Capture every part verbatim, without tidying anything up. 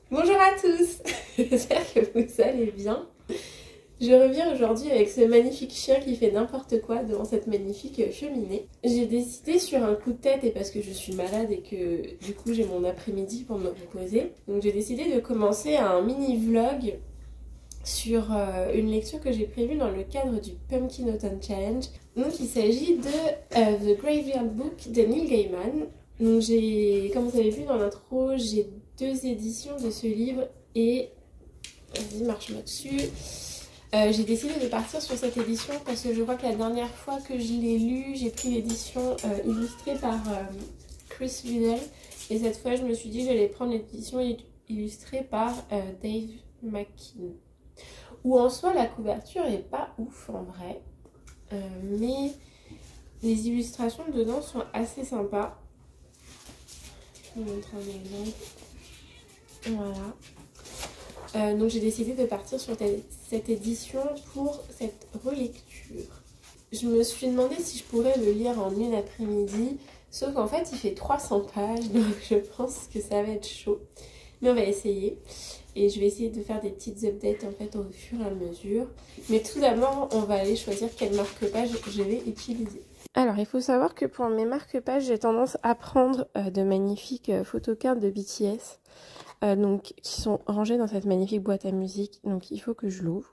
Bonjour à tous, j'espère que vous allez bien. Je reviens aujourd'hui avec ce magnifique chien qui fait n'importe quoi devant cette magnifique cheminée. J'ai décidé sur un coup de tête et parce que je suis malade et que du coup j'ai mon après-midi pour me reposer. Donc j'ai décidé de commencer un mini vlog sur euh, une lecture que j'ai prévue dans le cadre du Pumpkin Autumn Challenge. Donc il s'agit de euh, The Graveyard Book de Neil Gaiman. Donc j'ai, comme vous avez vu dans l'intro, j'ai deux éditions de ce livre et... Vas-y, marche-moi dessus. Euh, j'ai décidé de partir sur cette édition parce que je crois que la dernière fois que je l'ai lu, j'ai pris l'édition euh, illustrée par euh, Chris Riddell. Et cette fois, je me suis dit que j'allais prendre l'édition illustrée par euh, Dave McKean. Où en soi, la couverture est pas ouf en vrai. Euh, mais les illustrations dedans sont assez sympas. Je vous montre un exemple. Voilà. Euh, donc j'ai décidé de partir sur cette édition pour cette relecture. Je me suis demandé si je pourrais le lire en une après-midi, sauf qu'en fait il fait trois cents pages, donc je pense que ça va être chaud. Mais on va essayer. Et je vais essayer de faire des petites updates en fait au fur et à mesure. Mais tout d'abord, on va aller choisir quel marque-page je vais utiliser. Alors il faut savoir que pour mes marque-pages, j'ai tendance à prendre euh, de magnifiques euh, photocards de B T S. Euh, donc, qui sont rangés dans cette magnifique boîte à musique. Donc, il faut que je l'ouvre.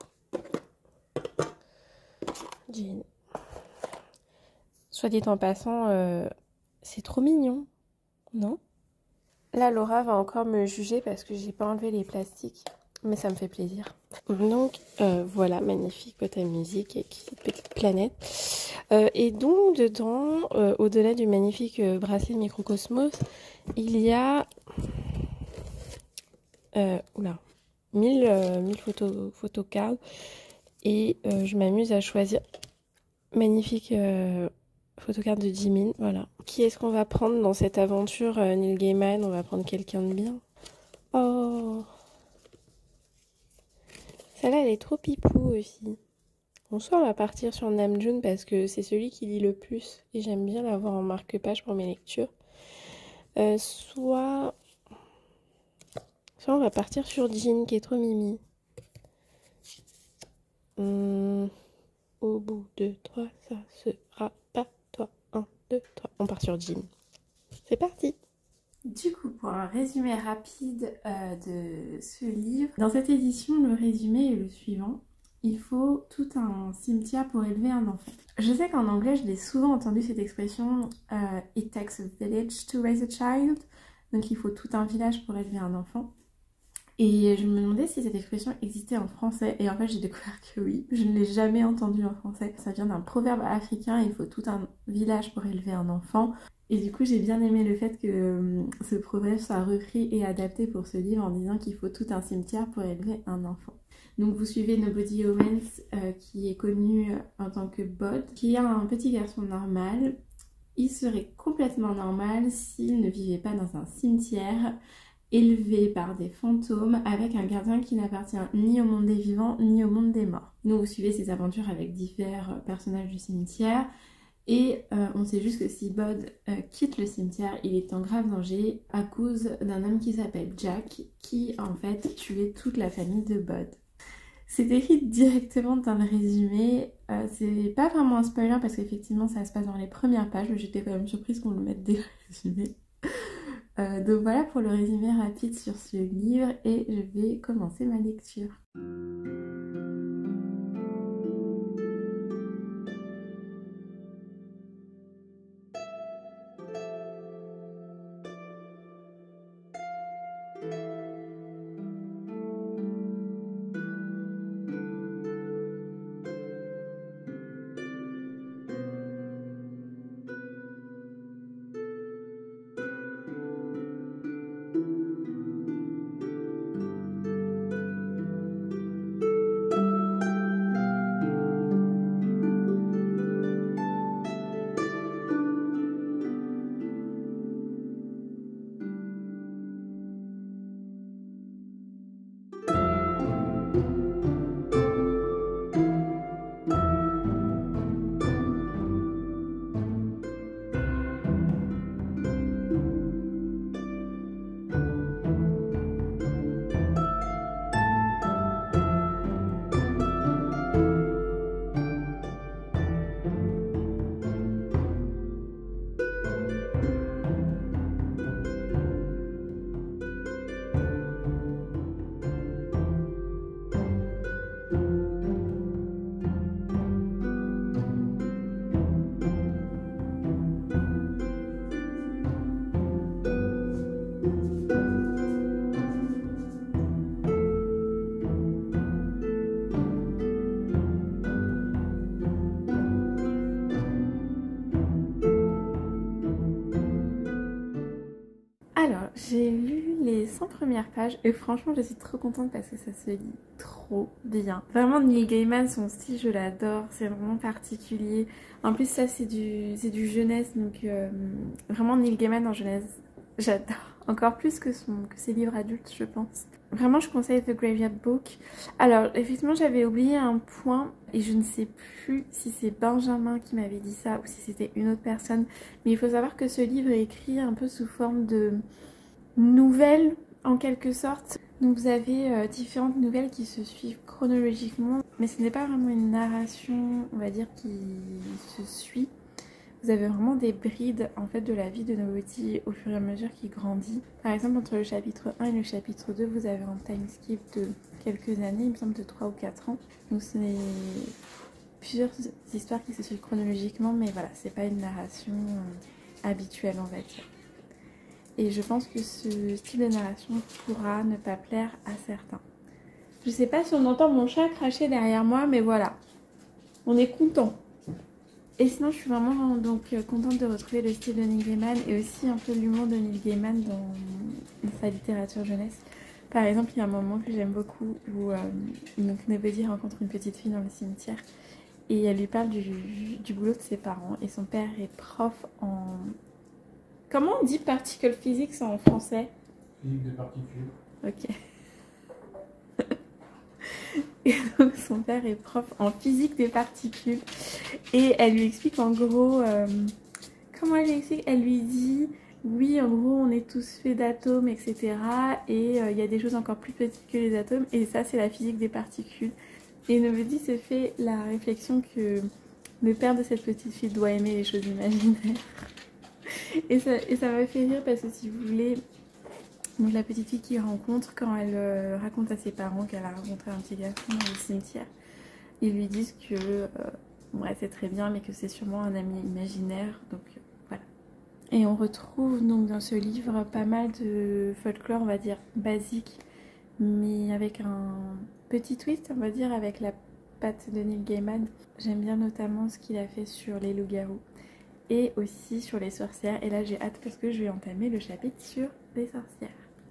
Jean. Soit dit en passant, euh, c'est trop mignon, non? Là, Laura va encore me juger parce que j'ai pas enlevé les plastiques. Mais ça me fait plaisir. Donc, euh, voilà, magnifique boîte à musique avec cette petite planète. Euh, et donc, dedans, euh, au-delà du magnifique euh, bracelet de Microcosmos, il y a... Euh, oula, mille, euh, mille photos, photocards et euh, je m'amuse à choisir magnifique euh, photocard de Jimin, voilà. Qui est-ce qu'on va prendre dans cette aventure euh, Neil Gaiman? On va prendre quelqu'un de bien. Oh, celle-là elle est trop pipou aussi. Bon, soit on va partir sur Namjoon parce que c'est celui qui lit le plus et j'aime bien l'avoir en marque-page pour mes lectures. Euh, soit... soit on va partir sur Jin qui est trop mimi. Hum, au bout de trois, ça sera pas toi. Un, deux, trois. On part sur Jin. C'est parti! Du coup, pour un résumé rapide euh, de ce livre, dans cette édition, le résumé est le suivant. Il faut tout un cimetière pour élever un enfant. Je sais qu'en anglais, je l'ai souvent entendu cette expression euh, It takes a village to raise a child. Donc il faut tout un village pour élever un enfant. Et je me demandais si cette expression existait en français. Et en fait, j'ai découvert que oui. Je ne l'ai jamais entendue en français. Ça vient d'un proverbe africain. Il faut tout un village pour élever un enfant. Et du coup, j'ai bien aimé le fait que euh, ce proverbe soit repris et adapté pour ce livre en disant qu'il faut tout un cimetière pour élever un enfant. Donc vous suivez Nobody Owens euh, qui est connu en tant que Bod, qui a un petit garçon normal. Il serait complètement normal s'il ne vivait pas dans un cimetière élevé par des fantômes avec un gardien qui n'appartient ni au monde des vivants ni au monde des morts. Nous, vous suivez ses aventures avec divers personnages du cimetière et euh, on sait juste que si Bod euh, quitte le cimetière, il est en grave danger à cause d'un homme qui s'appelle Jack qui a en fait tué toute la famille de Bod. C'est écrit directement dans le résumé, euh, c'est pas vraiment un spoiler parce qu'effectivement ça se passe dans les premières pages, mais j'étais quand même surprise qu'on le mette dès le résumé. Euh, donc voilà pour le résumé rapide sur ce livre et je vais commencer ma lecture. Alors, j'ai lu les cent premières pages et franchement, je suis trop contente parce que ça se lit trop bien. Vraiment, Neil Gaiman, son style, je l'adore, c'est vraiment particulier. En plus, ça, c'est du, c'est du jeunesse, donc euh, vraiment Neil Gaiman en jeunesse, j'adore. Encore plus que, son, que ses livres adultes, je pense. Vraiment, je conseille The Graveyard Book. Alors, effectivement, j'avais oublié un point et je ne sais plus si c'est Benjamin qui m'avait dit ça ou si c'était une autre personne. Mais il faut savoir que ce livre est écrit un peu sous forme de nouvelles, en quelque sorte. Donc, vous avez euh, différentes nouvelles qui se suivent chronologiquement. Mais ce n'est pas vraiment une narration, on va dire, qui se suit. Vous avez vraiment des brides en fait de la vie de Nobody au fur et à mesure qu'il grandit. Par exemple, entre le chapitre un et le chapitre deux, vous avez un time skip de quelques années, il me semble de trois ou quatre ans. Donc c'est plusieurs histoires qui se suivent chronologiquement, mais voilà, c'est pas une narration euh, habituelle, on va dire. Et je pense que ce style de narration pourra ne pas plaire à certains. Je sais pas si on entend mon chat cracher derrière moi, mais voilà, on est content. Et sinon, je suis vraiment donc contente de retrouver le style de Neil Gaiman et aussi un peu l'humour de Neil Gaiman dans, dans sa littérature jeunesse. Par exemple, il y a un moment que j'aime beaucoup où euh, donc Nobody rencontre une petite fille dans le cimetière et elle lui parle du, du boulot de ses parents. Et son père est prof en... Comment on dit particle physics en français? Physique des particules. Ok. Et donc son père est prof en physique des particules et elle lui explique en gros, euh, comment elle lui explique? Elle lui dit, oui en gros on est tous faits d'atomes et cetera. Et il euh, y a des choses encore plus petites que les atomes et ça c'est la physique des particules. Et Nobody se fait la réflexion que le père de cette petite fille doit aimer les choses imaginaires. Et ça, et ça m'a fait rire parce que si vous voulez... Donc la petite fille qu'il rencontre, quand elle euh, raconte à ses parents qu'elle a rencontré un petit garçon dans le cimetière, ils lui disent que euh, ouais, c'est très bien mais que c'est sûrement un ami imaginaire, donc euh, voilà. Et on retrouve donc dans ce livre pas mal de folklore, on va dire basique, mais avec un petit twist, on va dire, avec la patte de Neil Gaiman. J'aime bien notamment ce qu'il a fait sur les loups-garous et aussi sur les sorcières, et là j'ai hâte parce que je vais entamer le chapitre sur les sorcières.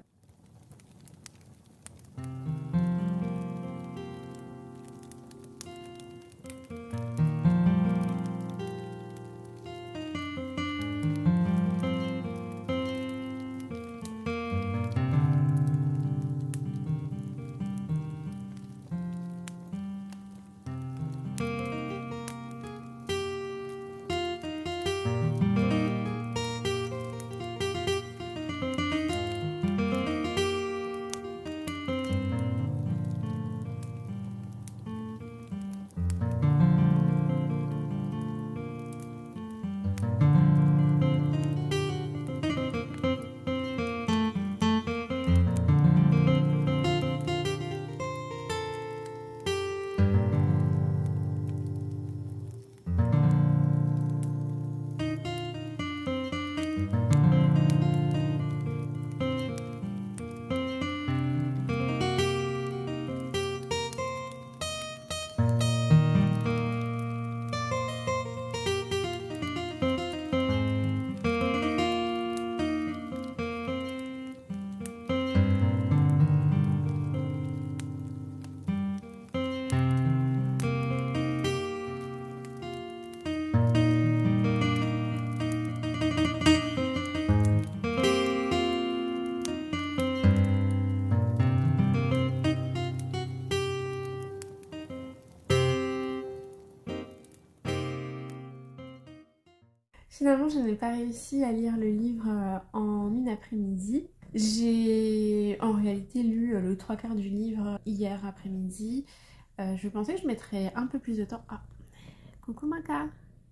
Finalement, je n'ai pas réussi à lire le livre en une après-midi. J'ai en réalité lu le trois quarts du livre hier après-midi. Euh, je pensais que je mettrais un peu plus de temps. Ah, coucou Maka.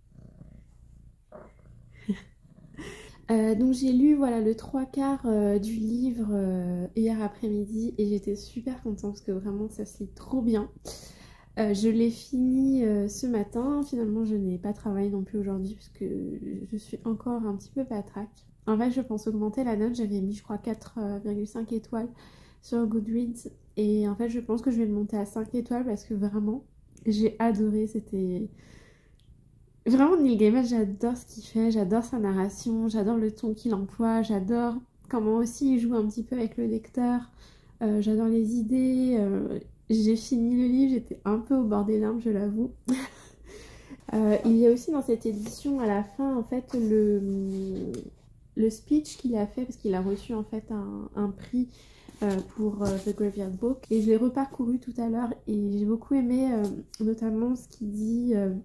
euh, Donc j'ai lu voilà le trois quarts euh, du livre euh, hier après-midi et j'étais super contente parce que vraiment ça se lit trop bien. Euh, je l'ai fini euh, ce matin. Finalement, je n'ai pas travaillé non plus aujourd'hui parce que je suis encore un petit peu patraque. En fait, je pense augmenter la note. J'avais mis, je crois, quatre virgule cinq étoiles sur Goodreads. Et en fait, je pense que je vais le monter à cinq étoiles parce que vraiment, j'ai adoré. C'était... Vraiment, Neil Gaiman, j'adore ce qu'il fait. J'adore sa narration. J'adore le ton qu'il emploie. J'adore comment aussi il joue un petit peu avec le lecteur. Euh, j'adore les idées. Euh, j'ai fini le livre, j'étais un peu au bord des larmes, je l'avoue. euh, il y a aussi dans cette édition, à la fin, en fait, le, le speech qu'il a fait, parce qu'il a reçu en fait un, un prix euh, pour euh, The Graveyard Book. Et je l'ai reparcouru tout à l'heure et j'ai beaucoup aimé euh, notamment ce qu'il dit euh,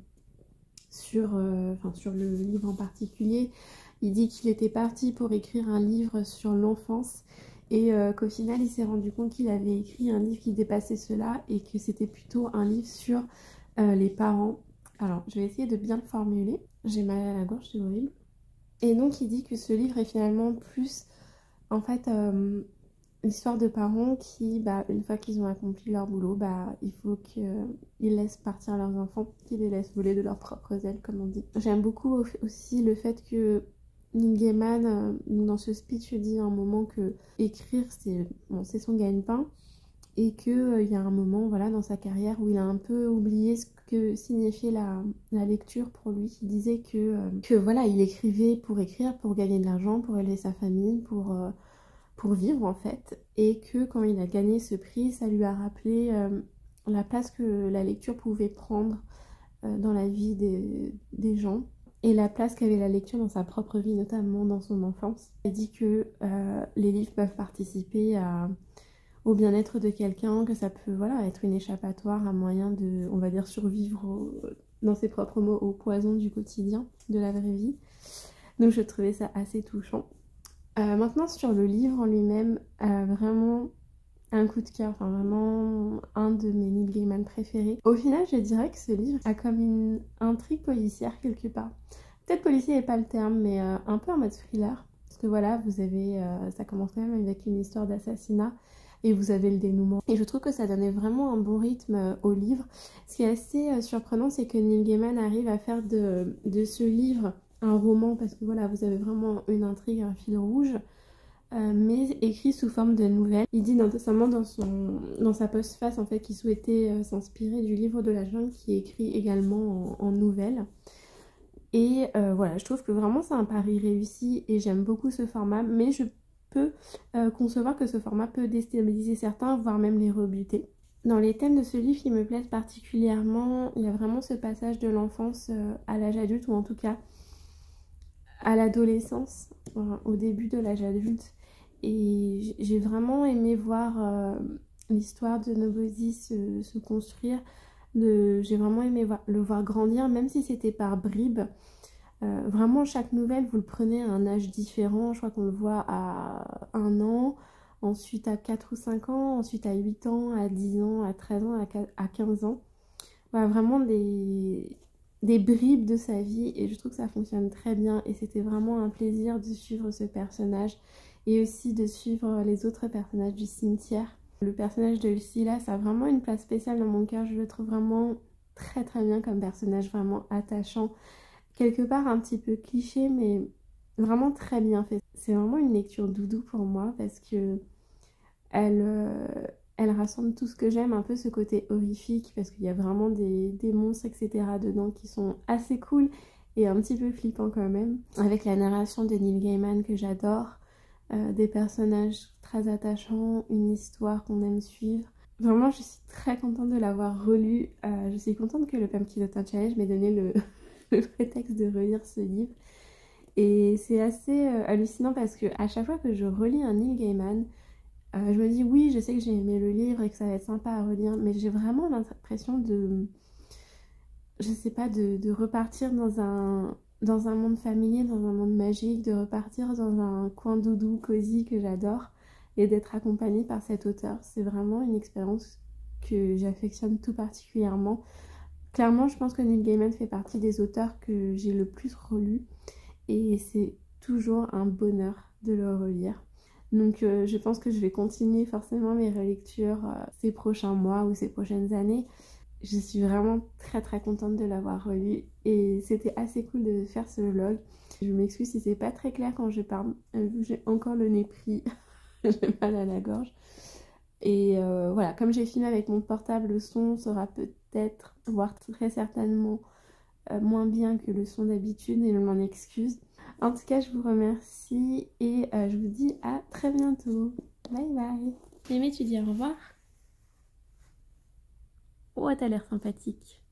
sur, euh, enfin, sur le livre en particulier. Il dit qu'il était parti pour écrire un livre sur l'enfance et euh, qu'au final il s'est rendu compte qu'il avait écrit un livre qui dépassait cela et que c'était plutôt un livre sur euh, les parents. Alors je vais essayer de bien le formuler, j'ai mal à la gorge, c'est horrible. Et donc il dit que ce livre est finalement plus en fait euh, l'histoire de parents qui, bah, une fois qu'ils ont accompli leur boulot, bah, il faut qu'ils laissent partir leurs enfants, qu'ils les laissent voler de leurs propres ailes, comme on dit. J'aime beaucoup aussi le fait que Neil Gaiman, euh, dans ce speech, dit à un moment que écrire, c'est bon, c'est son gagne-pain, et qu'il euh, y a un moment voilà, dans sa carrière où il a un peu oublié ce que signifiait la, la lecture pour lui. Il disait que, euh, que voilà, il écrivait pour écrire, pour gagner de l'argent, pour élever sa famille, pour... Euh, pour vivre en fait, et que quand il a gagné ce prix, ça lui a rappelé euh, la place que la lecture pouvait prendre euh, dans la vie des, des gens, et la place qu'avait la lecture dans sa propre vie, notamment dans son enfance. Il dit que euh, les livres peuvent participer à, au bien-être de quelqu'un, que ça peut voilà, être une échappatoire, un moyen de, on va dire, survivre au, dans ses propres mots, au poison du quotidien, de la vraie vie. Donc je trouvais ça assez touchant. Euh, maintenant sur le livre en lui-même, euh, vraiment un coup de cœur, enfin vraiment un de mes Neil Gaiman préférés. Au final je dirais que ce livre a comme une intrigue policière quelque part. Peut-être policier n'est pas le terme, mais euh, un peu en mode thriller. Parce que voilà, vous avez, euh, ça commence quand même avec une histoire d'assassinat et vous avez le dénouement. Et je trouve que ça donnait vraiment un bon rythme euh, au livre. Ce qui est assez euh, surprenant, c'est que Neil Gaiman arrive à faire de, de ce livre un roman, parce que voilà, vous avez vraiment une intrigue, un fil rouge, euh, mais écrit sous forme de nouvelles. Il dit notamment dans, son, dans sa postface en fait qu'il souhaitait euh, s'inspirer du livre de la jungle qui est écrit également en, en nouvelles. Et euh, voilà, je trouve que vraiment c'est un pari réussi et j'aime beaucoup ce format, mais je peux euh, concevoir que ce format peut déstabiliser certains, voire même les rebuter. Dans les thèmes de ce livre qui me plaisent particulièrement, il y a vraiment ce passage de l'enfance euh, à l'âge adulte, ou en tout cas à l'adolescence, enfin, au début de l'âge adulte. Et j'ai vraiment aimé voir euh, l'histoire de Nobozy se, se construire. J'ai vraiment aimé voir, le voir grandir, même si c'était par bribes. Euh, vraiment, chaque nouvelle, vous le prenez à un âge différent. Je crois qu'on le voit à un an, ensuite à quatre ou cinq ans, ensuite à huit ans, à dix ans, à treize ans, à quinze ans. Voilà, vraiment des... des bribes de sa vie, et je trouve que ça fonctionne très bien et c'était vraiment un plaisir de suivre ce personnage et aussi de suivre les autres personnages du cimetière. Le personnage de Lucilla, ça a vraiment une place spéciale dans mon cœur, je le trouve vraiment très très bien comme personnage, vraiment attachant, quelque part un petit peu cliché mais vraiment très bien fait. C'est vraiment une lecture doudou pour moi parce que elle... Euh... Elle rassemble tout ce que j'aime, un peu ce côté horrifique, parce qu'il y a vraiment des, des monstres, et cetera dedans qui sont assez cool et un petit peu flippants quand même. Avec la narration de Neil Gaiman que j'adore, euh, des personnages très attachants, une histoire qu'on aime suivre. Vraiment, je suis très contente de l'avoir relu. Euh, je suis contente que le Pumpkin Autumn Challenge m'ait donné le, le prétexte de relire ce livre. Et c'est assez euh, hallucinant parce que à chaque fois que je relis un Neil Gaiman, Euh, je me dis oui, je sais que j'ai aimé le livre et que ça va être sympa à relire, mais j'ai vraiment l'impression de, je sais pas, de, de repartir dans un, dans un monde familier, dans un monde magique, de repartir dans un coin doudou, cosy que j'adore et d'être accompagnée par cet auteur. C'est vraiment une expérience que j'affectionne tout particulièrement. Clairement, je pense que Neil Gaiman fait partie des auteurs que j'ai le plus relus et c'est toujours un bonheur de le relire. Donc euh, je pense que je vais continuer forcément mes relectures euh, ces prochains mois ou ces prochaines années. Je suis vraiment très très contente de l'avoir relu et c'était assez cool de faire ce vlog. Je m'excuse si c'est pas très clair quand je parle, euh, j'ai encore le nez pris, j'ai mal à la gorge. Et euh, voilà, comme j'ai filmé avec mon portable, le son sera peut-être, voire très certainement, euh, moins bien que le son d'habitude et je m'en excuse. En tout cas, je vous remercie et euh, je vous dis à très bientôt. Bye bye. Aimé, tu dis au revoir? Oh, t'as l'air sympathique.